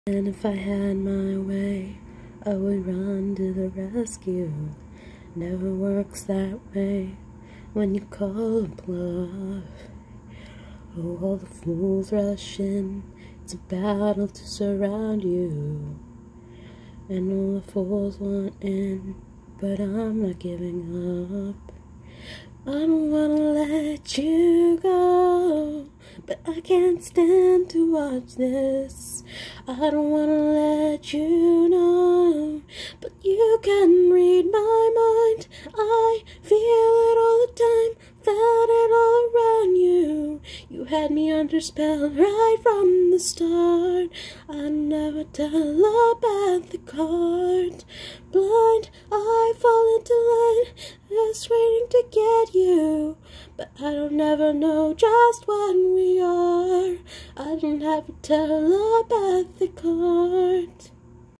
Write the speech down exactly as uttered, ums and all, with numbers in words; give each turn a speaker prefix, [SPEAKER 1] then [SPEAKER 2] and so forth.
[SPEAKER 1] And if I had my way, I would run to the rescue. Never works that way when you call a bluff. Oh, all the fools rush in, it's a battle to surround you. And all the fools want in, but I'm not giving up. I don't wanna let you go, but I can't stand to watch this. I don't wanna let you know, but you can read my mind. I feel it all the time, felt it all around you. You had me under spell right from the start. I never telepathic card. Blind, I fall into line, just waiting to get you. But I don't ever know just when we are. I don't have a telepathic card.